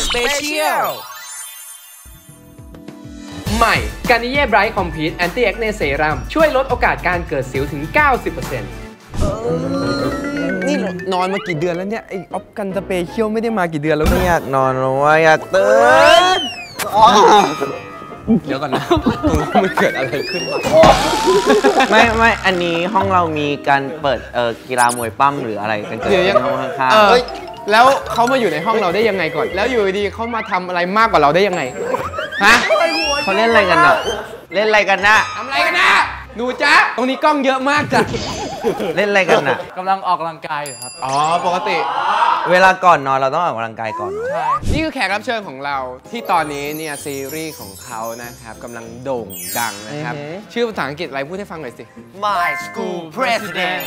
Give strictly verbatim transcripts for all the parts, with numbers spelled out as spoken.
สเปเชียลใหม่กานิเย่ไบรท์คอมพีทแอนตี้แอคเนเซรั่มช่วยลดโอกาสการเกิดสิวถึง เก้าสิบเปอร์เซ็นต์ นี่นอนมากี่เดือนแล้วเนี่ยไอออฟกันสเปเชียลไม่ได้มากี่เดือนแล้วไม่อยากนอนแล้วว่าอยากตื่นเดี๋ยวก่อนนะมันเกิดอะไรขึ้นไม่ไม่อันนี้ห้องเรามีการเปิดเอ่อกีฬามวยปั้มหรืออะไรกันเกิดขึ้นห้องข้างๆแล้วเขามาอยู่ในห้องเราได้ยังไงก่อนแล้วอยู่ดีเขามาทำอะไรมากกว่าเราได้ยังไงฮะเขาเล่นอะไรกันอ่ะเล่นอะไรกันนะทำอะไรกันนะหนูจ๊ะตรงนี้กล้องเยอะมากจ้ะเล่นอะไรกันน่ะกำลังออกกำลังกายอยู่ครับอ๋อปกติเวลาก่อนนอนเราต้องออกกำลังกายก่อนใช่นี่คือแขกรับเชิญของเราที่ตอนนี้เนี่ยซีรีส์ของเขานะครับกำลังโด่งดังนะครับชื่อภาษาอังกฤษอะไรพูดให้ฟังหน่อยสิ My School President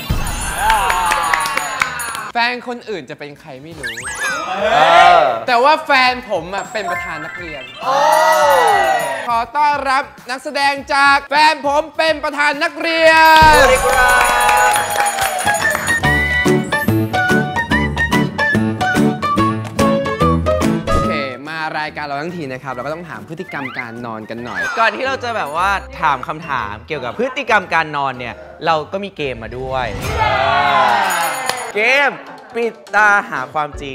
แฟนคนอื่นจะเป็นใครไม่รู้แต่ว่าแฟนผมอ่ะเป็นประธานนักเรียนขอต้อนรับนักแสดงจากแฟนผมเป็นประธานนักเรียนสวัสดีครับโอเคมารายการเราทั้งทีนะครับเราก็ต้องถามพฤติกรรมการนอนกันหน่อยก่อนที่เราจะแบบว่าถามคำถามเกี่ยวกับพฤติกรรมการนอนเนี่ยเราก็มีเกมมาด้วยเกมปิดตาหาความจริง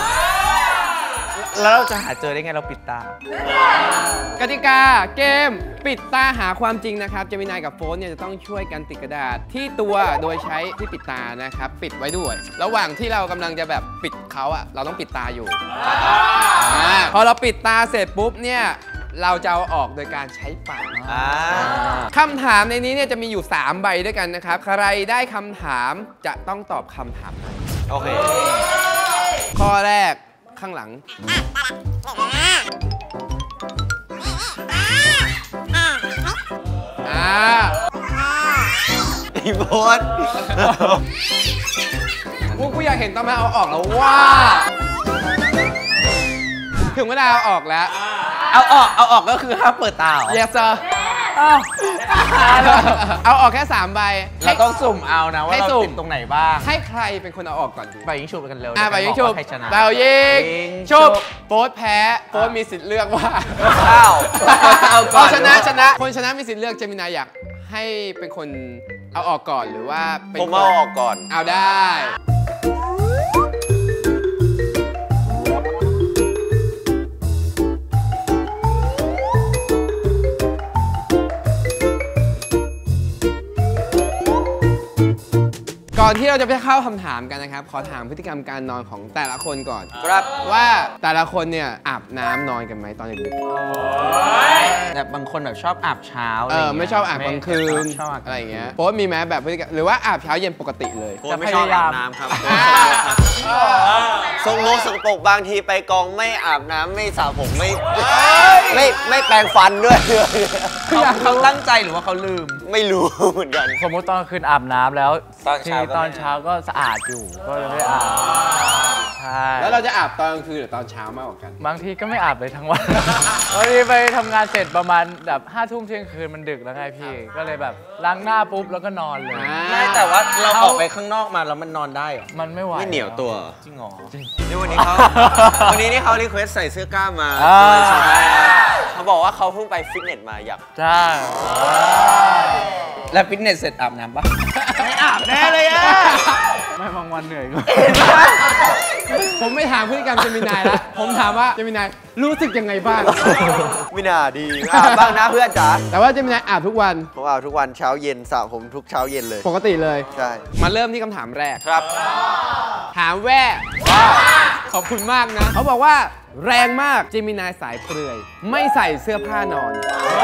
แล้วเราจะหาเจอได้ไงเราปิดตากติกาเกมปิดตาหาความจริงนะครับเจมินายกับโฟนเนี่ยจะต้องช่วยกันติดกระดาษที่ตัวโดยใช้ที่ปิดตานะครับปิดไว้ด้วยระหว่างที่เรากำลังจะแบบปิดเขาอะเราต้องปิดตาอยู่พอเราปิดตาเสร็จปุ๊บเนี่ยเราจะเอาออกโดยการใช้ปากคำถามในนี้เนี่ยจะมีอยู่สามใบด้วยกันนะครับใครได้คำถามจะต้องตอบคำถามนั้นโอเคข้อแรกข้างหลังอ่าไอ้โบสกูกูอยากเห็นตอนมาเอาออกแล้วว่าถึงเวลาเอาออกแล้วเอาออกเอาออกก็คือห้ามเปิดตา yes sir เอาออกแค่สามใบเราต้องสุ่มเอานะว่าเราติดตรงไหนบ้างให้ใครเป็นคนเอาออกก่อนดีไปยิงฉุบกันเร็วอ่ะไปยิงฉุบเรายิงฉุบโป๊ดแพ้โป๊ดมีสิทธิ์เลือกว่าอ้าวเอาชนะชนะคนชนะมีสิทธิ์เลือกเจมินายอยากให้เป็นคนเอาออกก่อนหรือว่าเป็นผมเอาออกก่อนเอาได้ก่อนที่เราจะไปเข้าคำถามกันนะครับขอถามพฤติกรรมการนอนของแต่ละคนก่อนครับว่าแต่ละคนเนี่ยอาบน้ำนอนกันไหมตอนดึกๆแต่บางคนแบบชอบอาบเช้าเออไม่ชอบอาบกลางคืนอะไรอย่างเงี้ยโป๊มีไหมแบบพฤติกรรมหรือว่าอาบเช้าเย็นปกติเลยจะไม่ชอบอาบน้ำครับทรงโลสกปรกบางทีไปกองไม่อาบน้ำไม่สระผมไม่ไม่ไม่แปรงฟันด้วยเขาตั้งใจหรือว่าเขาลืมไม่รู้เหมือนกันสมมติตอนคืนอาบน้ำแล้วตอนเช้าตอนเช้าก็สะอาดอยู่ก็ยังไม่อาบใช่แล้วเราจะอาบตอนกลางคืนหรือตอนเช้ามากกว่ากันบางทีก็ไม่อาบเลยทั้งวันบางทีไปทำงานเสร็จประมาณแบบห้าทุ่มเที่ยงคืนมันดึกแล้วไงพี่ก็เลยแบบล้างหน้าปุ๊บแล้วก็นอนเลยไม่แต่ว่าเราออกไปข้างนอกมาแล้วมันนอนได้เหรอมันไม่ไหวไม่เหนียวตัวจริงหรอจริงนี่วันนี้เขาวันนี้นี่เขารีเควสใส่เสื้อกล้ามมาเขาบอกว่าเขาเพิ่งไปฟิตเนสมาอยากใช่แล้วฟิตเนสเสร็จอาบน้ำปะไม่อาบแน่เลยอะไม่บางวันเหนื่อยก็ผมไม่ถามพฤติกรรมเจมินายแล้วผมถามว่าเจมินายรู้สึกยังไงบ้างไม่น่าดีอาบบ้างนะเพื่อนจ๋าแต่ว่าเจมินายอาบทุกวันผมอาบทุกวันเช้าเย็นสระผมทุกเช้าเย็นเลยปกติเลยใช่มาเริ่มที่คำถามแรกครับถามแว่ขอบคุณมากนะเขาบอกว่าแรงมากเจมินายสายเปลือยไม่ใส่เสื้อผ้านอน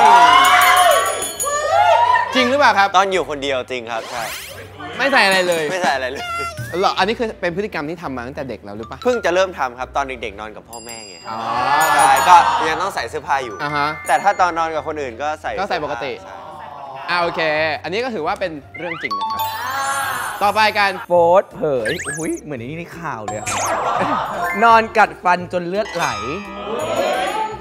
จริงหรือเปล่าครับตอนอยู่คนเดียวจริงครับใช่ไม่ใส่อะไรเลยไม่ใส่อะไรเลยหรออันนี้คือเป็นพฤติกรรมที่ทำมาตั้งแต่เด็กแล้วหรือเปล่าเพิ่งจะเริ่มทำครับตอนเด็กๆนอนกับพ่อแม่ไงใช่ก็ยังต้องใส่เสื้อผ้าอยู่แต่ถ้าตอนนอนกับคนอื่นก็ใส่ก็ใส่ปกติอ่าโอเคอันนี้ก็ถือว่าเป็นเรื่องจริงนะครับต่อไปการโฟร์เผยอุ้ยเหมือนนี่ในข่าวเลยนอนกัดฟันจนเลือดไหล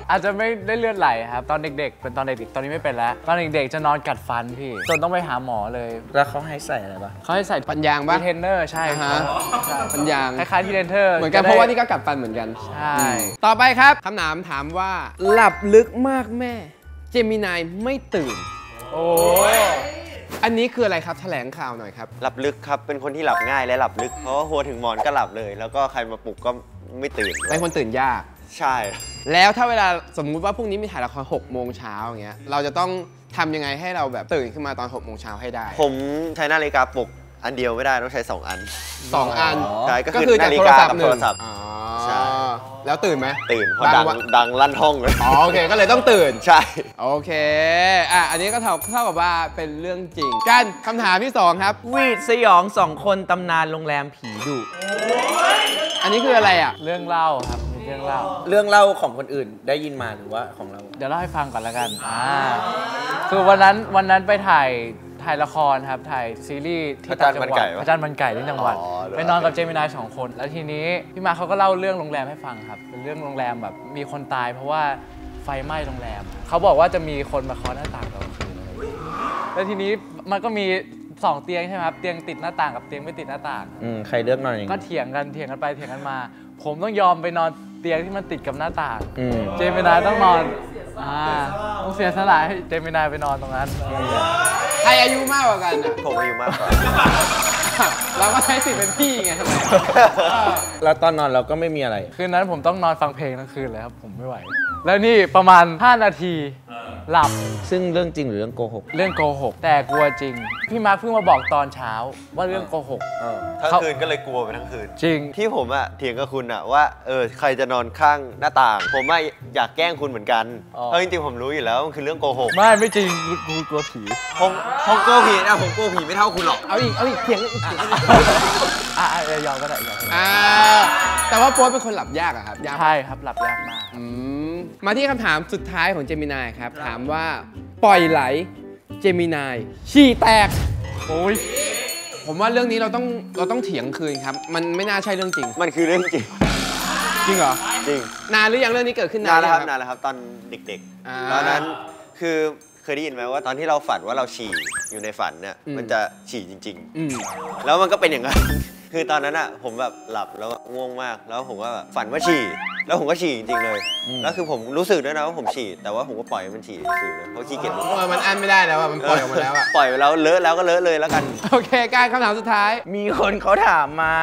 อาจจะไม่ได้เลือดไหลครับตอนเด็กๆเป็นตอนเด็กๆตอนนี้ไม่เป็นแล้วตอนเด็กๆจะนอนกัดฟันพี่จนต้องไปหาหมอเลยแล้วเขาให้ใส่อะไรบ้างเขาให้ใส่ปัญญางทีปะเทนเนอร์ใช่อ่าคฮะรับใช่ปัญญางคล้ายๆทีเทนเนอร์เหมือนกันเพราะว่านี่ก็กัดฟันเหมือนกันใช่ต่อไปครับคำถามถามว่าหลับลึกมากแม่ เจมินายไม่ตื่นโอ้อันนี้คืออะไรครับแถลงข่าวหน่อยครับหลับลึกครับเป็นคนที่หลับง่ายและหลับลึกเพราะว่าหัวถึงหมอนก็หลับเลย แล้วก็ใครมาปลุกก็ไม่ตื่นเป็นคนตื่นยากใช่แล้วถ้าเวลาสมมุติว่าพรุ่งนี้มีถ่ายละครหกโมงเช้าอย่างเงี้ยเราจะต้องทำยังไงให้เราแบบตื่นขึ้นมาตอนหกโมงเช้าให้ได้ผมใช้นาฬิกาปลุกอันเดียวไม่ได้ต้องใช้สองอันสองอันใช่ก็ก็คือคือจากนาฬิโทรกาศัพกับท์หโทนึ่รง ศัพท์อ๋อใช่แล้วตื่นไหมตื่นเพราะดังบางวันดังลั่นห้องเลยอ๋อโอเคก็เลยต้องตื่นใช่โอเคอ่ะอันนี้ก็เท่าเท่ากับว่าเป็นเรื่องจริงกันคำถามที่สองครับวีดสยองสองคนตำนานโรงแรมผีดุอันนี้คืออะไรอ่ะเรื่องเล่าครับมีเรื่องเล่าเรื่องเล่าของคนอื่นได้ยินมาหรือว่าของเราเดี๋ยวเล่าให้ฟังก่อนแล้วกันอ่าคือวันนั้นวันนั้นไปถ่ายถ่ายละครครับถ่ายซีรีส์ที่ต่างจังหวัดพระจันทร์มันไก่ที่จังหวัดไปนอนกับเจมินายสองคนแล้วทีนี้พี่มาเขาก็เล่าเรื่องโรงแรมให้ฟังครับเป็นเรื่องโรงแรมแบบมีคนตายเพราะว่าไฟไหม้โรงแรมเขาบอกว่าจะมีคนมาเคาะหน้าต่างตอนกลางคืนแล้วทีนี้มันก็มีสองเตียงใช่ไหมครับเตียงติดหน้าต่างกับเตียงไม่ติดหน้าต่างอืม ใครเลือกนอนอย่างก็นี้เถียงกันเถียงกันไปเถียงกันมา ผมต้องยอมไปนอนเตียงที่มันติดกับหน้าต่างอืมเจมินายต้องนอนอ่าต้องเสียสละให้เจมินายไปนอนตรงนั้นใครอายุมากกว่ากันอ่ะผมอายุมากกว่าเราก็ใช้สิทธิ์เป็นพี่ไงทำไมเออแล้วตอนนอนเราก็ไม่มีอะไรคืนนั้นผมต้องนอนฟังเพลงทั้งคืนเลยครับผมไม่ไหว แล้วนี่ประมาณห้านาทีหลับซึ่งเรื่องจริงหรือเรื่องโกหกเรื่องโกหกแต่กลัวจริง พี่มาร์คเพิ่งมาบอกตอนเช้าว่าเรื่องโกหกทั้งเขาคืนก็เลยกลัวไปทั้งคืนจริงที่ผมอะเถียงกับคุณอะว่าเออใครจะนอนข้างหน้าต่าง ผมอะอยากแกล้งคุณเหมือนกันอ๋อเพราะจริงๆผมรู้อยู่แล้วมันคือเรื่องโกหกไม่ไม่จริงกูกลัวผีผมผมกลัวผีนะผมกลัวผีไม่เท่าคุณหรอกเอาอีกเอาอีกเถียงอีกเถียงอีกอ่ะอ่ะยอมก็ได้ยอมก็ได้อ่าแต่ว่าโป๊ตเป็นคนหลับยากอะครับยากใช่ครับหลับยากมากอืมมาที่คำถามสุดท้ายของเจมินายครับ ถามว่าปล่อยไหลเจมินายฉี่แตกโอ้ยผมว่าเรื่องนี้เราต้องเราต้องเถียงคืนครับ มันไม่น่าใช่เรื่องจริงมันคือเรื่องจริงจริงเหรอจริงนานหรือยังเรื่องนี้เกิดขึ้นนานานนแล้วหคอรับยังนานแล้วครับตอนเด็กอ่าๆ ตอนนั้นคือเคยได้ยินไหมว่าตอนที่เราฝันว่าเราฉี่อยู่ในฝันเนี่ยอืมมันจะฉี่จริงอืมๆ แล้วมันก็เป็นอย่างนั้น คือตอนนั้นอ่ะผมแบบหลับแล้วง่วงมากแล้วผมก็แบบฝันว่าฉี่แล้วผมก็ฉี่จริงๆเลยแล้วคือผมรู้สึกด้วยนะว่าผมฉี่แต่ว่าผมก็ปล่อยให้มันฉี่ฉี่เลยเพราะขี้เกียจลุกเออมันอันไม่ได้แล้วอะมันปล่อยออกมาแล้วอะปล่อยไปแล้วเลอะแล้วก็เลอะเลยแล้วกันโอเคการคำถามสุดท้ายมีคนเขาถามมา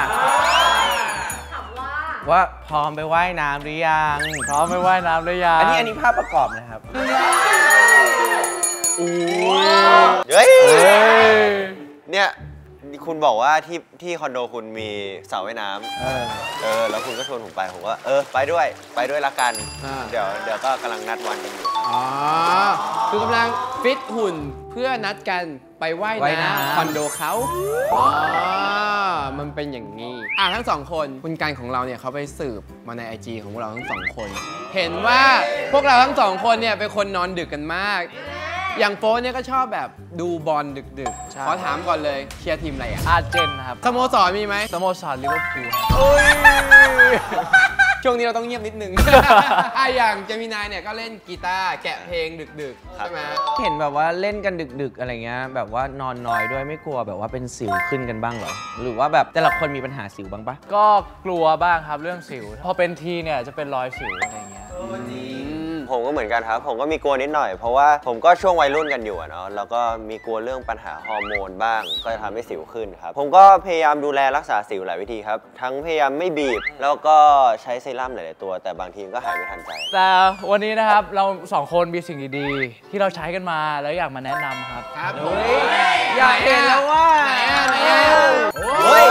ว่าพร้อมไปว่ายน้ำหรือยังพร้อมไปว่ายน้ำหรือยังอันนี้อันนี้ภาพประกอบนะครับเฮ้ยเฮ้ยเนี่ยคุณบอกว่าที่ที่คอนโดคุณมีสระว่ายน้ำเออเออแล้วคุณก็ชวนผมไปผมก็เออไปด้วยไปด้วยละกันอ่าเดี๋ยวเดี๋ยวก็กำลังนัดวันกันอยู่อ๋อ คือกำลังฟิตหุ่นเพื่อนัดกันไปว่ายว่ายน้ำน้ำคอนโดเขาอ๋อ มันเป็นอย่างนี้ อ่ะทั้งสองคนคุณการของเราเนี่ยเขาไปสืบมาใน ไอ จี ของพวกเราทั้งสองคน เห็นว่าพวกเราทั้งสองคนเนี่ยเป็นคนนอนดึกกันมาก อย่างโฟนเนี่ยก็ชอบแบบดูบอลดึกใช่ๆ ขอถามก่อนเลยเชียร์ทีมอะไรอ่ะอาร์เจนนะครับสโมสรมีไหมสโมสรลิเวอร์พูลช่วงนี้เราต้องเงียบนิดนึง อ่ะอย่างเจมินายเนี่ยก็เล่นกีตาร์แกะเพลงดึกๆ ใช่ไหมเห็นแบบว่าเล่นกันดึกๆอะไรเงี้ยแบบว่านอนน้อยด้วยไม่กลัวแบบว่าเป็นสิวขึ้นกันบ้างเหรอ หรือว่าแบบแต่ละคนมีปัญหาสิวบ้างปะก็กลัวบ้างครับเรื่องสิว พอเป็นทีเนี่ยจะเป็นรอยสิวอะไรเงี้ยผมก็เหมือนกันครับ ผมก็มีกลัวนิดหน่อย เพราะว่าผมก็ช่วงวัยรุ่นกันอยู่อะเนาะแล้วก็มีกลัวเรื่องปัญหาฮอร์โมนบ้าง ก็จะทำให้สิวขึ้นครับ ผมก็พยายามดูแลรักษาสิวหลายวิธีครับ ทั้งพยายามไม่บีบ แล้วก็ใช้เซรั่มหลายๆตัว แต่บางทีก็หายไม่ทันใจแต่วันนี้นะครับเราสองคนมีสิ่งดีๆที่เราใช้กันมาแล้วอยากมาแนะนำครับครับเฮ้ยอยากเห็นแล้วว่าไหนอ่ะไหนอ่ะเฮ้ย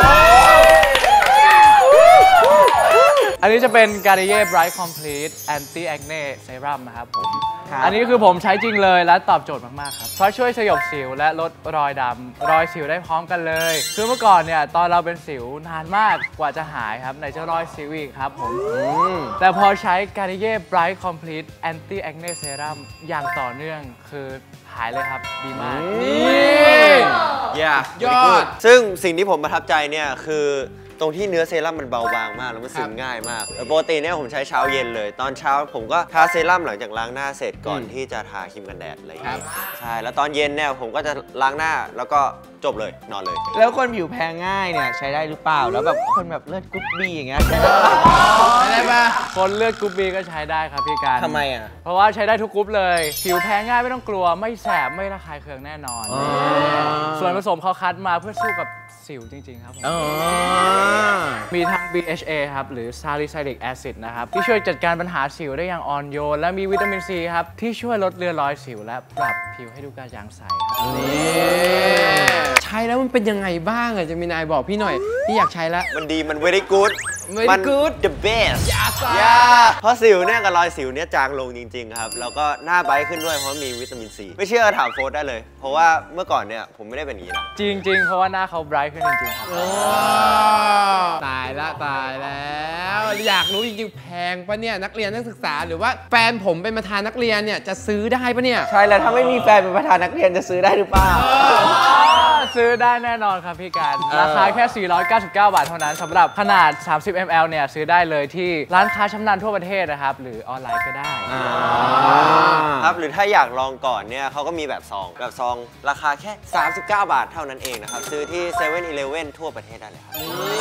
อันนี้จะเป็น Garnier Bright Complete Anti Acne Serum นะครับผมครับอันนี้คือผมใช้จริงเลยและตอบโจทย์มาก ๆ ครับ เพราะช่วยสยบสิวและลดรอยดำรอยสิวได้พร้อมกันเลย คือเมื่อก่อนเนี่ย ตอนเราเป็นสิวนานมากกว่าจะหายครับไหนจะรอยสิวอีกครับผม แต่พอใช้ Garnier Bright Complete Anti Acne Serum อย่างต่อเนื่องคือหายเลยครับ ดีมากนี่ yeah ยอดซึ่งสิ่งที่ผมประทับใจเนี่ยคือตรงที่เนื้อเซรั่มมันเบาบางมากแล้วมันซึมง่ายมากปกติเนี่ยผมใช้เช้าเย็นเลยตอนเช้าผมก็ทาเซรั่มหลังจากล้างหน้าเสร็จก่อนที่จะทาครีมกันแดดอะไรอย่างเงี้ยใช่แล้วตอนเย็นเนี่ยผมก็จะล้างหน้าแล้วก็จบเลยนอนเลยแล้วคนผิวแพ้ง่ายเนี่ยใช้ได้หรือเปล่าแล้วแบบคนแบบเลือดกรุ๊ปบีอย่างเงี้ยใช้ได้ไม่ได้ปะคนเลือดกรุ๊ปบีก็ใช้ได้ครับพี่การทำไมอ่ะเพราะว่าใช้ได้ทุกกรุ๊ปเลย ผิวแพ้ง่ายไม่ต้องกลัวไม่แสบไม่ระคายเคืองแน่นอน ส่วนผสมเขาคัดมาเพื่อสู้กับสิวจริง ๆ ครับผมมีทั้ง บี เอช เอ ครับหรือ Salicylic Acid นะครับที่ช่วยจัดการปัญหาสิวได้อย่างอ่อนโยนและมีวิตามินซีครับที่ช่วยลดเลือนรอยสิวและปรับผิวให้ดูกระจ่างใสครับใช้แล้วมันเป็นยังไงบ้างอะเจมินายบอกพี่หน่อยพี่อยากใช้ละมันดีมัน very good very มัน good the best อย่าซ่าอย่าเพราะสิวเนี่ยกับรอยสิวเนี่ยจางลงจริงๆครับแล้วก็หน้าไบรท์ขึ้นด้วยเพราะมีวิตามินซีไม่เชื่อถามโฟร์ได้เลย เพราะว่าเมื่อก่อนเนี่ยผมไม่ได้เป็นอย่างนี้นะจริง ๆ เพราะว่าหน้าเขาไบรท์ขึ้นจริง ๆ ครับตายละตายแล้วอยากรู้จริงๆแพงปะเนี่ยนักเรียนนักศึกษาหรือว่าแฟนผมเป็นประธานนักเรียนเนี่ยจะซื้อได้ปะเนี่ยใช่แล้วถ้าไม่มีแฟนเป็นประธานนักเรียนจะซื้อได้หรือเปล่าซื้อได้แน่นอนครับพี่การราคาแค่ สี่ร้อยเก้าสิบเก้า บาทเท่านั้นสำหรับขนาด สามสิบมิลลิลิตร เนี่ยซื้อได้เลยที่ร้านค้าชั้นนำทั่วประเทศนะครับหรือออนไลน์ก็ได้ครับหรือถ้าอยากลองก่อนเนี่ยเขาก็มีแบบซองแบบซองราคาแค่สามสิบเก้าบาทเท่านั้นเองนะครับซื้อที่เซเว่นอีเลฟเว่นทั่วประเทศได้เลยครับ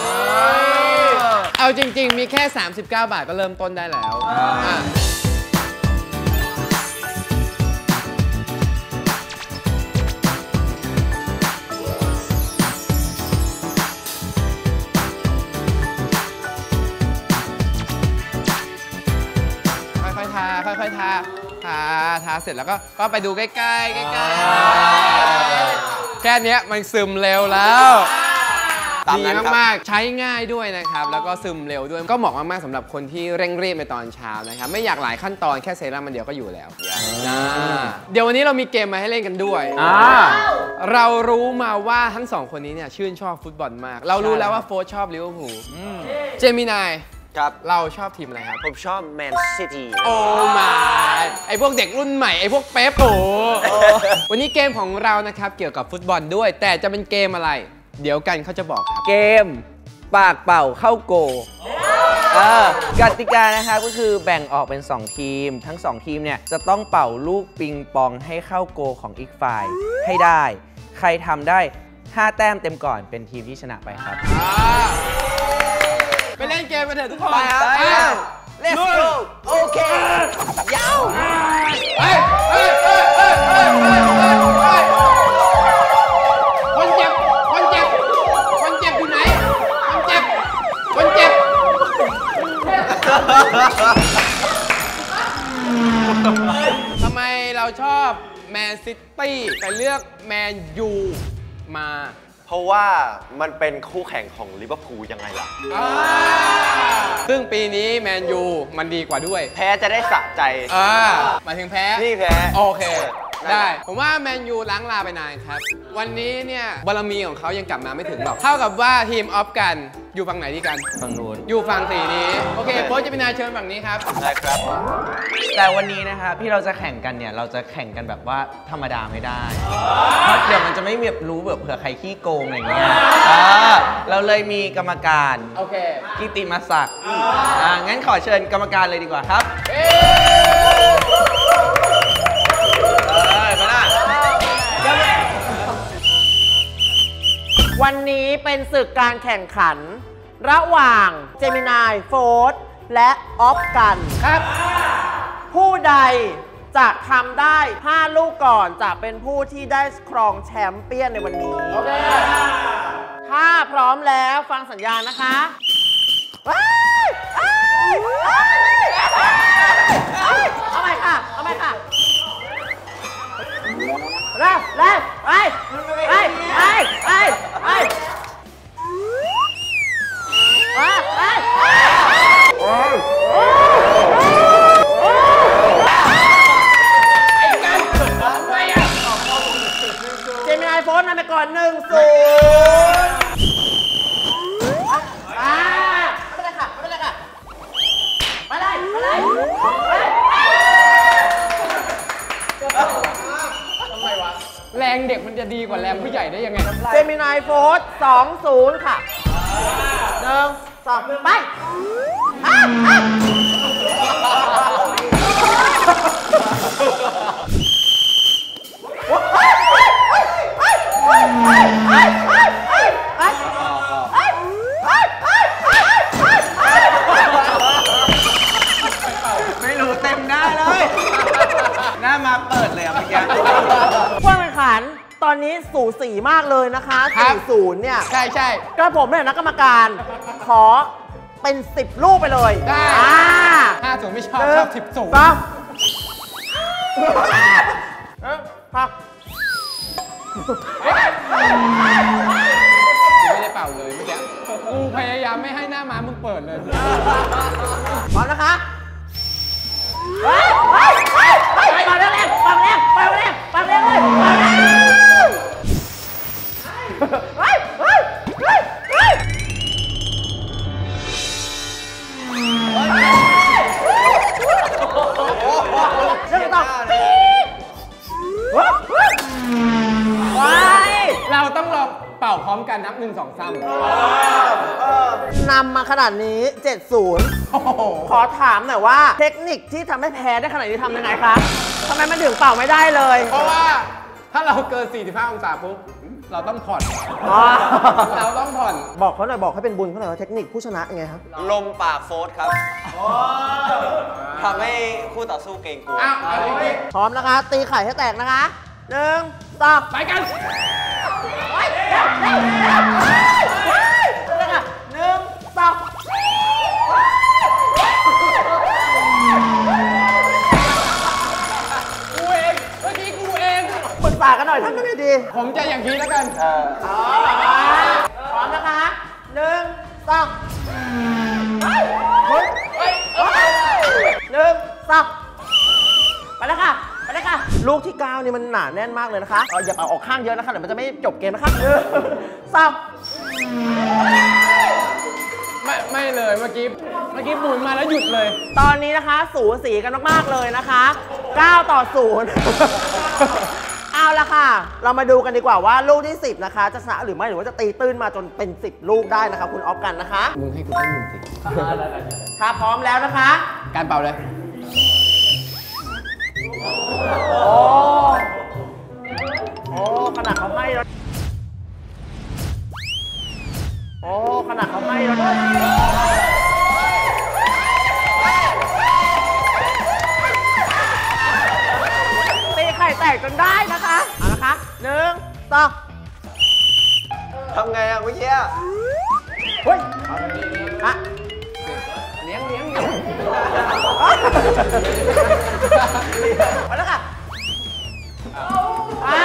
เอาจริงๆมีแค่ สามสิบเก้า บาทก็เริ่มต้นได้แล้วอ่ะค่อยๆทาค่อยๆทาทาทาเสร็จแล้วก็ก็ไปดูใกล้ๆใกล้ๆแค่นี้มันซึมเร็วแล้วดีมากๆใช้ง่ายด้วยนะครับแล้วก็ซึมเร็วด้วยก็เหมาะมากๆสำหรับคนที่เร่งรีบในตอนเช้านะครับไม่อยากหลายขั้นตอนแค่เซรั่มมันเดียวก็อยู่แล้วนะเดี๋ยววันนี้เรามีเกมมาให้เล่นกันด้วยเรารู้มาว่าทั้งสองคนนี้เนี่ยชื่นชอบฟุตบอลมากเรารู้แล้วว่าโฟร์ชอบลิเวอร์พูลเจมินายครับเราชอบทีมอะไรครับผมชอบแมนซิตี้โอ้มาไอพวกเด็กรุ่นใหม่ไอพวกเป๊ปโอ้วันนี้เกมของเรานะครับเกี่ยวกับฟุตบอลด้วยแต่จะเป็นเกมอะไรเดี๋ยวกันเขาจะบอกครับเกมปากเป่าเข้าโกกติกานะครับก็คือแบ่งออกเป็นสองทีมทั้งสองทีมเนี่ยจะต้องเป่าลูกปิงปองให้เข้าโกของอีกฝ่ายให้ได้ใครทำได้ห้าแต้มเต็มก่อนเป็นทีมที่ชนะไปครับไปเล่นเกมกันเถอะทุกคนไปครับ Let's go โอเคยาวคนเจ็บคนเจ็บคนเจ็บอยู่ไหนคนเจ็บคนเจ็บทำไมเราชอบแมนซิตี้แต่เลือกแมนยูมาเพราะว่ามันเป็นคู่แข่งของลิเวอร์พูลยังไงล่ะซึ่งปีนี้แมนยูมันดีกว่าด้วยแพ้จะได้สะใจอ่าหมายถึงแพ้นี่แพ้โอเคได้ผมว่าแมนยูล้างลาไปนานครับวันนี้เนี่ยบารมีของเขายังกลับมาไม่ถึงหรอกเท่ากับว่าทีมออฟกันอยู่ฝั่งไหนดีกันฝั่งนู้นอยู่ฝั่งสีนี้โอเคโค้ชเจมินายเชิญฝั่งนี้ครับได้ครับแต่วันนี้นะครับที่เราจะแข่งกันเนี่ยเราจะแข่งกันแบบว่าธรรมดาไม่ได้เพราะเดี๋ยวมันจะไม่แบบรู้แบบเผื่อใครขี้โกงอะไรเงี้ยเราเลยมีกรรมการโอเคกิติมศักดิ์อ่างั้นขอเชิญกรรมการเลยดีกว่าครับวันนี้เป็นศึกการแข่งขันระหว่างเจมินายโฟร์และออฟกันครับผู้ใดจะทำได้ห้าลูกก่อนจะเป็นผู้ที่ได้ครองแชมเปี้ยนในวันนี้โอเคถ้าพร้อมแล้วฟังสัญญาณนะคะเอาใหม่ค่ะเอาใหม่ค่ะเร็วเร็วไปไปไปไปไปเจมินายโฟนนำไปก่อนหนึ่งศูนย์อ่าไม่เป็นไรค่ะไม่เป็นไรค่ะไปเลยไปเลยแรงเด็กมันจะดีกว่าแรงผู้ใหญ่ได้ยังไงเจมินายโฟร์สองศูนย์ค่ะหนึ่งสองไปไม่รู้เต็มหน้าเลย หน้ามาเปิดเลยอะเมื่อกี้ผู้แข่งขันตอนนี้สูสีมากเลยนะคะสี่ศูนย์เนี่ยใช่ใช่ก็ผมเนี่ยนักกรรมการขอเป็นสิบลูกไปเลยได้อ่าห้าศูนย์ไม่ชอบหนึ่งชอบสิบศูนย์สองเอ้ยพักไม่ได้เป่าเลยเมื่อกี้กูพยายามไม่ให้หน้าม้ามึงเปิดเลยพร้อมนะคะเฮ้ยเฮ้ยเฮ้ยเฮ้ยเป่าแรงๆเป่าแรงเป่าแรงเป่าแรงเลยเป่าแรงเฮ้ยเฮ้ยเฮ้ยเฮ้ยเรื่องต่อปี๊ดว้ายเราต้องลองเป่าพร้อมกันนับหนึ่งสองสามนำมาขนาดนี้ เจ็ดศูนย์ ขอถามหน่อยว่าเทคนิคที่ทำให้แพ้ได้ขนาดนี้ทำยังไงคะทำไมมันถึงเป่าไม่ได้เลยเพราะว่าถ้าเราเกิน สี่สิบห้า องศาปุ๊บเราต้องผ่อนอ๋อเราต้องผ่อนบอกเขาหน่อยบอกให้เป็นบุญเขาหน่อยว่าเทคนิคผู้ชนะยังไงครับลมปากโฟร์ธครับทำให้คู่ต่อสู้เกรงกลัวอ้าวเอาดิพร้อมนะคะ ตีไข่ให้แตกนะคะหนึ่งสองไปกันแล้วค่ะหนึ่งสองกูเองเมื่อกี้กูเองปรึกษากันหน่อยทำยังไงดีผมจะอย่างนี้แล้วกันพร้อมนะคะหนึ่งสองหนึ่งสองไปแล้วค่ะ ไปเลยค่ะ ลูกที่เก้านี่มันหนาแน่นมากเลยนะคะเอาอย่าเอาออกข้างเยอะนะคะเดี๋ยวมันจะไม่จบเกมนะคะหนึ่งสองไม่ไม่เลยเมื่อกี้เมื่อกี้หมุนมาแล้วหยุดเลยตอนนี้นะคะสูสีกันมากๆเลยนะคะเก้าต่อศูนย์ เอาละค่ะ เรามาดูกันดีกว่าว่าลูกที่สิบนะคะจะชนะหรือไม่หรือว่าจะตีตื้นมาจนเป็นสิบลูกได้นะคะคุณออฟกันนะคะมึงให้กูเต้นหนึ่งสิถ้าพร้อมแล้วนะคะการเป่าเลยโอ้โอ้ขนาดเขาให้แล้วโอ้ขนาดเขาให้แล้วตีไข่แตกจนได้นะคะเอาละคะหนึ่งสองทำไงอะเมื่อกี้เฮ้ยอะเลี้ยงเลี้ยงเลี้ยงมาแล้วค่ะอ่า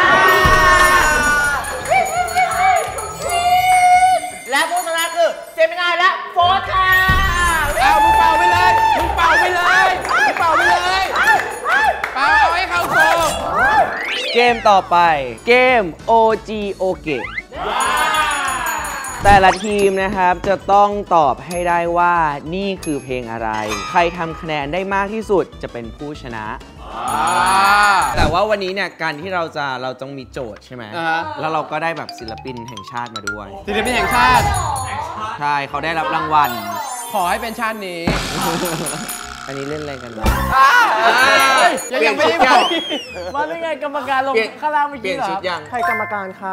และผู้ชนะคือเจมินายและโฟร์ค่ะเอามึงเป่าไปเลยมึงเป่าไปเลยมึงเป่าไปเลยเป่าเอาให้เข้าโกเกมต่อไปเกม โอ จี โอ เกะ แต่ละทีมนะครับจะต้องตอบให้ได้ว่านี่คือเพลงอะไร ใครทำคะแนนได้มากที่สุดจะเป็นผู้ชนะ แต่ว่าวันนี้เนี่ยการที่เราจะเราต้องมีโจทย์ใช่ไหมอ่าฮะแล้วเราก็ได้แบบศิลปินแห่งชาติมาด้วยศิลปินแห่งชาติใช่เขาได้รับรางวัลขอให้เป็นชาตินี้อันนี้เล่นอะไรกันวะยังยังไม่ได้บอกมาได้ไงกรรมการลงข้างล่างเมื่อเปลี่กี้ยนเหรอชุดยังใครกรรมการคะ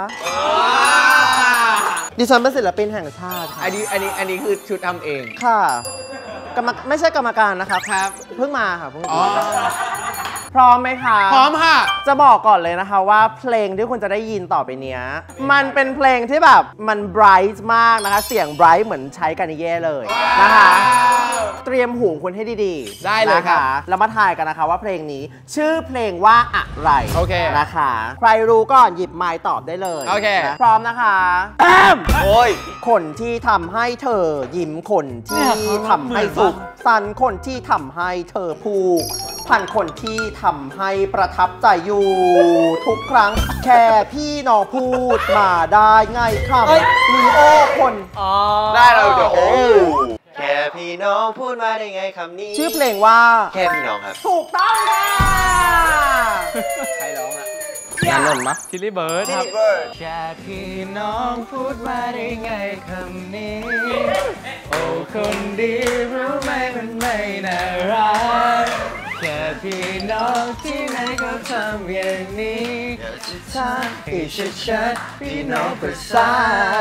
ดิฉันเป็นศิลปินแห่งชาติค่ะอันนี้อันนี้อันนี้คือชุดทำเองค่ะกรรมไม่ใช่กรรมการนะคะครับเพิ่งมาค่ะเพิ่งอ๋อมาพร้อมไหมคะพร้อมค่ะจะบอกก่อนเลยนะคะว่าเพลงที่คุณจะได้ยินต่อไปเนี้ยมันเป็นเพลงที่แบบมันไบรท์มากนะคะ เสียงไบรท์เหมือนใช้กันเย่เลยนะคะ เตรียมหูคุณให้ดีๆได้เลยครับนะคะแล้วมาทายกันนะคะว่าเพลงนี้ชื่อเพลงว่าอะไรโอเคนะคะ ใครรู้ก่อนหยิบไมค์ตอบได้เลยโอเคนะพร้อมนะคะแอมโอ้ยคนที่ทำให้เธอยิ้มคนที่ทำให้สุขสันต์คนที่ทำให้เธอผูกพันคนที่ทำให้ประทับใจอยู่ ทุกครั้งแค่พี่น้องพูดมาได้ไงคำลีโอคนได้เราเดี๋ยวโอ้แค่พี่น้องพูดมาได้ไงคำนี้ชื่อเพลงว่าแค่พี่น้องครับถูกต้องค่ะใครร้องอ่ะงานนนท์มะชิลลี่เบิร์ดครับ Chili Bird แค่พี่น้องพูดมาได้ไงคำนี้ โอ้คนดีรู้ไหมมันไม่น่ารักแค่พี่น้องที่ไหนก็ทำอย่างนี้ชัดให้ชัดๆพี่น้องภาษา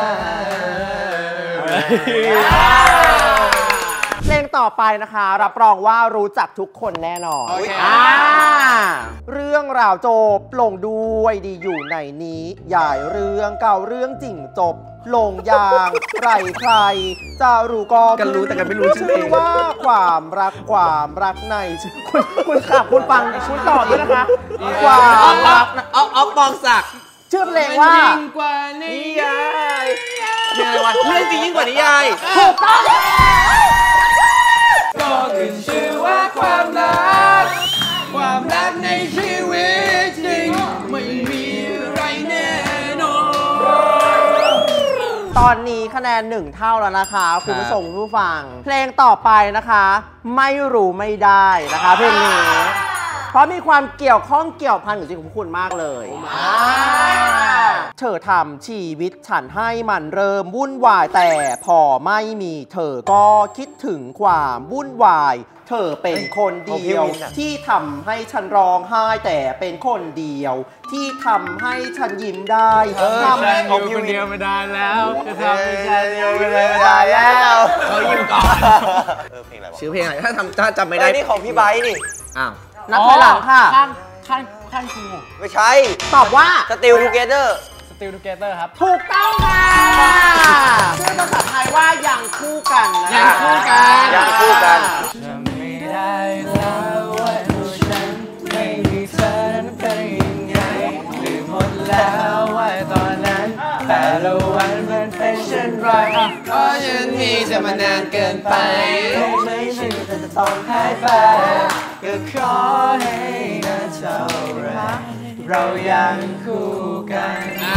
เพลงต่อไปนะคะ รับรองว่ารู้จักทุกคนแน่นอนโอเคอ่าเรื่องราวจบลงด้วยดีอยู่ในนี้ใหญ่เรื่องเก่าเรื่องจริงจบลงอย่างใครใครจะรู้ก็กันรู้แต่กันไม่รู้ชื่อเพลงว่าความรักความรักในคุณคุณขับคุณฟังคุณตอบด้วยนะคะ ความรักออฟออฟปองศักดิ์ชื่อเพลงว่ายิ่งกว่านิยายยังไงวะเรื่องจริงยิ่งกว่านิยายถูกต้องก็ขึ้นชื่อว่าความรัก ความรักในชีวิตจริงไม่มีอะไรแน่นอนตอนนี้คะแนนหนึ่งเท่าแล้วนะคะ คุณผู้ชมคุณผู้ฟัง เพลงต่อไปนะคะ ไม่รู้ไม่ได้นะคะเพลงนี้ เพราะมีความเกี่ยวข้องเกี่ยวพันกับชีวิตของคุณมากเลยเธอทำชีวิตฉันให้มันเริ่มวุ่นวายแต่พอไม่มีเธอก็คิดถึงความวุ่นวาย เธอเป็นคนเดียว ที่ทำให้ฉันร้องไห้แต่เป็นคนเดียว ที่ทำให้ฉันยิ้มได้ทำอยู่คนเดียวไม่ได้แล้วจะทำให้ฉันอยู่คนเดียวไม่ไม่ได้ได้แล้วแล้วเขายิ้มก่อนเออเพลงอะไรวะชื่อเพลงอะไรถ้าทำถ้าจำไม่ไม่ได้ได้นี่ของพี่ไบร์ทนี่อ้าวนับถอยหลังค่ะข้างข้างข้างครูไม่ใช่ตอบว่า Still Together Still Together ครับถูกต้องค่ะชื่อภาษาไทยว่ายังคู่กันนะยังคู่กันยังคู่กันจำไม่ได้แล้วว่าตัวฉันไม่มีเธอนั้นเป็นยังไงลืมหมดแล้วว่าตอนนั้นแต่ละวันมันเป็นเช่นไรเพราะฉันมีจะมานานเกินไปไม่ใช่แต่จะต้องหายไปก็ขอให้นานเท่าไรเรายังคู่กัน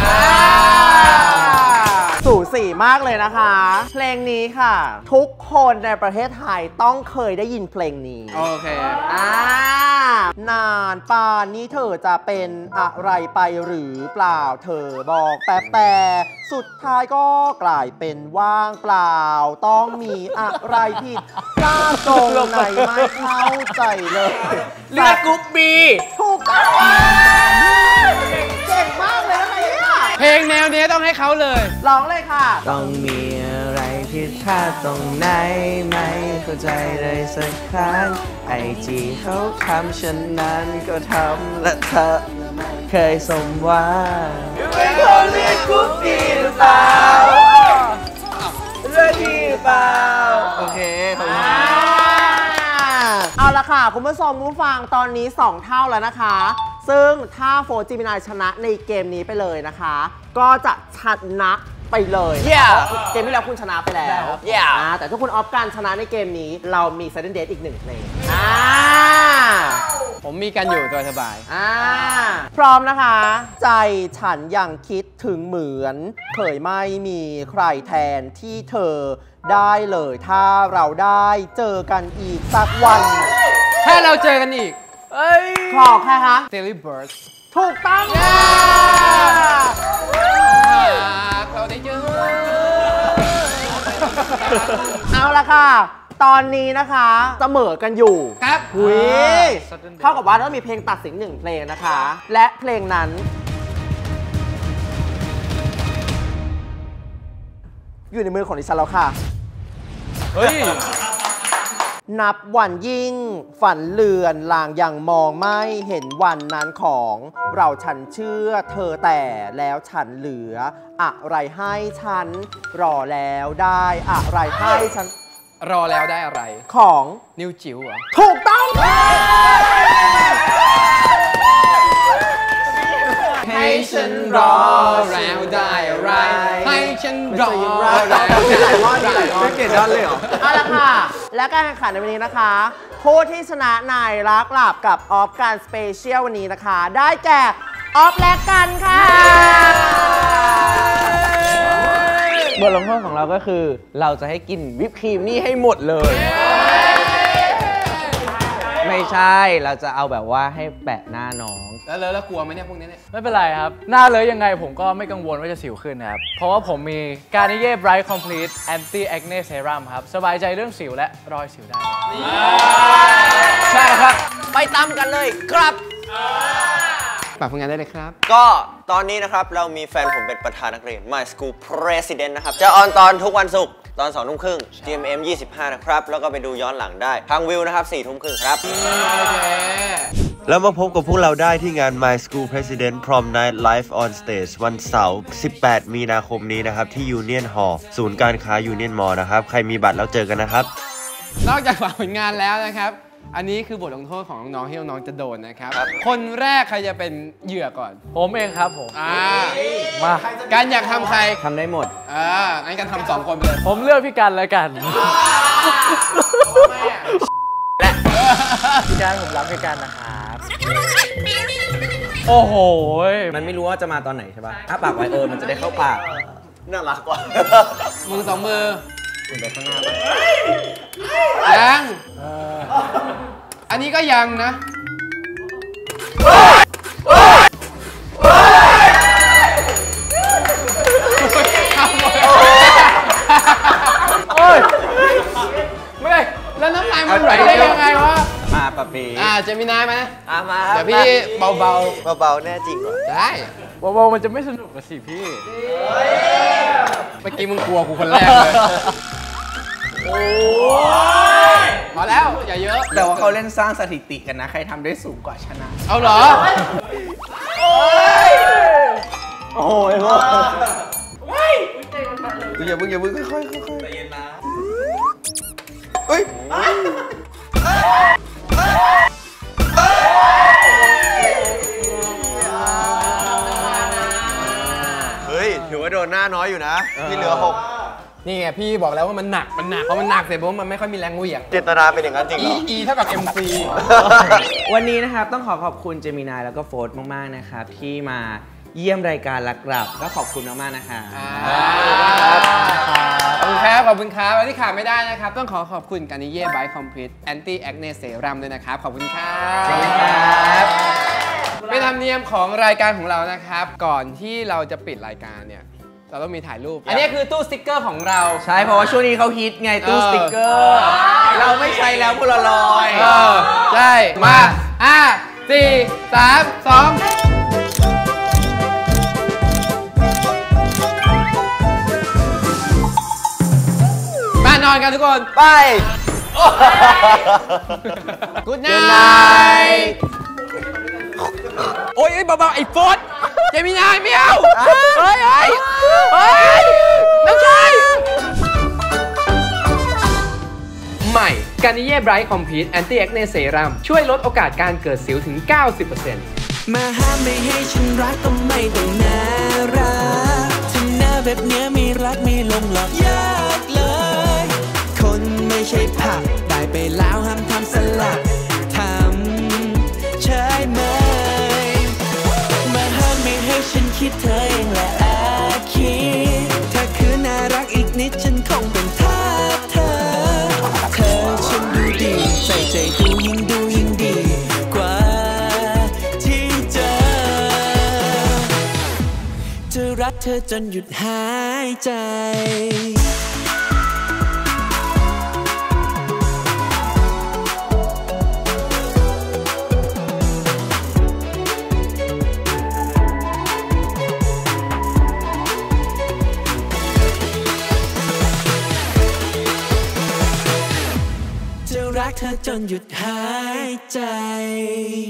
สูสีมากเลยนะคะ เพลงนี้ค่ะ ทุกคนในประเทศไทยต้องเคยได้ยินเพลงนี้โอเคอ่านานป่านนี้เธอจะเป็นอะไรไปหรือเปล่าเธอบอกแต่แต่สุดท้ายก็กลายเป็นว่างเปล่า ต้องมีอะไรผิดพลาดตรงไหนไม่เข้าใจเลยเลือกกรุ๊ปบีถูกต้องเก่งมากเลยนะคะเนี่ยเพลงแนวนี้ต้องให้เขาเลยร้องเลยค่ะต้องมีอะไรผิดพลาดตรงไหนไม่เข้าใจเลยสักครั้งไอจีเขาทำฉันนั้นก็ทำและเธอเคยสมหวังเป็นคนเลือกกรุ๊ปบีหรือเปล่าเลือกดีหรือเปล่าโอเคขอบคุณครับเอาละค่ะ คุณผู้ชมผู้ฟังตอนนี้สองเท่าแล้วนะคะ ซึ่งถ้าโฟร์จิมินายชนะในเกมนี้ไปเลยนะคะ ก็จะชนะไปเลย Yeah เกมที่แล้วคุณชนะไปแล้ว Yeah อ่าแต่ถ้าคุณออฟกันชนะในเกมนี้ เรามี Sudden Date อีกหนึ่งเพลงอ่าผมมีกันอยู่ตัวสบายอ่าพร้อมนะคะ ใจฉันยังคิดถึงเหมือน เคยไม่มีใครแทนที่เธอได้เลยถ้าเราได้เจอกันอีกสักวันถ้าเราเจอกันอีกขอใครคะ Silly Birds ถูกต้องค่ะหากเราได้เจอเอาละค่ะ ตอนนี้นะคะเสมอกันอยู่ครับหุย Sudden Date เท่ากับว่าต้องมีเพลงตัดสินหนึ่งเพลงนะคะ และเพลงนั้น อยู่ในมือของดิฉันแล้วค่ะเฮ้ยนับวันยิ่ง ฝันเลือนลางยังมองไม่เห็นวันนั้นของเราฉันเชื่อเธอแต่แล้วฉันเหลือ อะไรให้ฉัน รอแล้วได้อะไรให้ฉันรอแล้วได้อะไรของนิวจิ๋วเหรอถูกต้องค่ะให้ฉันรอแล้วได้อะไร ให้ฉันรอแล้วได้อะไรไม่เปลี่ยนด้านเลยเหรอเอาละค่ะ และการแข่งขันในวันนี้นะคะผู้ที่ชนะนายรักหลับกับออฟการสเปเชียลวันนี้นะคะ ได้แก่ออฟและกันค่ะบทลงโทษของเราก็คือเราจะให้กินวิปครีมนี่ให้หมดเลย ไม่ใช่เราจะเอาแบบว่าให้แปะหน้าน้องแล้วแล้วแล้วกลัวไหมเนี่ยพวกนี้เนี่ยไม่เป็นไรครับ หน้าเลยยังไงผมก็ไม่กังวลว่าจะสิวขึ้นนะครับ เพราะว่าผมมีการนิเย่ Bright Complete Anti Acne Serum ครับ สบายใจเรื่องสิวและรอยสิวได้ใช่ครับ ไปตามกันเลยครับฝากผลงานได้เลยครับก็ตอนนี้นะครับเรามีแฟนผมเป็นประธานนักเรียน My School President นะครับ จะออนตอนทุกวันศุกร์ตอนสองทุ่มครึ่ง จี เอ็ม เอ็ม ยี่สิบห้า นะครับ แล้วก็ไปดูย้อนหลังได้ทางวิวนะครับสี่ทุ่มครึ่งครับโอเคแล้วมาพบกับพวกเราได้ที่งาน My School President Prom Night Live on Stage วันเสาร์สิบแปดมีนาคมนี้นะครับที่ Union Hall ศูนย์การค้า Union Mall นะครับใครมีบัตรแล้วเจอกันนะครับนอกจากฝากผลงานแล้วนะครับ อันนี้คือบทลงโทษของน้องๆที่น้องๆจะโดนนะครับ คนแรกใครจะเป็นเหยื่อก่อนผมเองครับผมอ่ามาการอยากทำใครทำได้หมดอ่างั้นกันทำสองคนไปเลยผมเลือกพี่กันแล้วกัน พี่กันผมรับพี่กันนะครับ โอ้โหมันไม่รู้ว่าจะมาตอนไหนใช่ป่ะถ้าปากไว้เออมันจะได้เข้าปากน่ารักกว่ามือสองมือไปข้างหน้าป่ะยังอันนี้ก็ยังนะโอ้ยไม่ได้แล้วน้ำลายมันไหลได้ยังไงวะมาปะปีอ่าเจมินายมาอ่ะมาเดี๋ยวพี่เบาเบาๆแน่จริงเหรอๆ ได้เบาๆมันจะไม่สนุกกับสิพี่เมื่อกี้มึงกลัวกูคนแรกเลยพอแล้ว อย่าเยอะแต่ว่าเขาเล่นสร้างสถิติกันนะ ใครทำได้สูงกว่าชนะเอาเหรอโอ้ยพ่ออย่าเพิ่งอย่าเพิ่งค่อยๆค่อยๆใจเย็นนะเฮ้ยเฮ้ยถือว่าโดนหน้าน้อยอยู่นะพี่เหลือหกนี่ไงพี่บอกแล้วว่ามันหนัก มันหนัก เพราะมันหนักเสร็จปุ๊บมันไม่ค่อยมีแรงเหวี่ยงเจตนาเป็นอย่างนั้นจริงเหร E อ E เท่ากับ M C วันนี้นะครับต้องขอขอบคุณเจมินายแล้วก็โฟร์มากๆนะครับที่มาเยี่ยมรายการลักกลับก็ขอบคุณมากๆนะคะขอบคุณครับ ขอบคุณครับวันที่ขาดไม่ได้นะครับ ต้องขอขอบคุณการนิเย่ Bright Complete Anti Acne Serum ด้วยนะครับ ขอบคุณครับขอบคุณครับเป็นธรรมเนียมของรายการของเรานะครับ ก่อนที่เราจะปิดรายการเนี่ย เราต้องมีถ่ายรูป อันนี้คือตู้สติ๊กเกอร์ของเราใช่เพราะว่าช่วงนี้เขาฮิตไงตู้สติ๊กเกอร์ เราไม่ใช้แล้วพลลอยเออใช่ มาห้าสี่สามสองมานอนกันทุกคนไปกูดไนท์โอ้ยเบาๆไอ้โฟดเจมินายไม่เอาเฮ้ยเฮ้ยเฮ้ยน้องชายใหม่การนิเย่ Bright Complete Anti Acne Serum ช่วยลดโอกาสการเกิดสิวถึง เก้าสิบเปอร์เซ็นต์มาห้ามไม่ให้ฉันรักก็ไม่ต้องน่ารักทำหน้าแบบเนี้ยไม่รักไม่ลงหรอกยากเลยคนไม่ใช่ผักได้ไปแล้วห้ามทำสลัดทำใช่ไหมมาห้ามไม่ให้ฉันคิดเธอเองแหละอาคิดถ้าคือน่ารักอีกนิดฉันคงเป็นทาสเธอเธอฉันดูดีใส่ใจดูยิ่งดูยิ่งดีกว่าที่เจอจะรักเธอจนหยุดหายใจ จะรักเธอจนหยุดหายใจ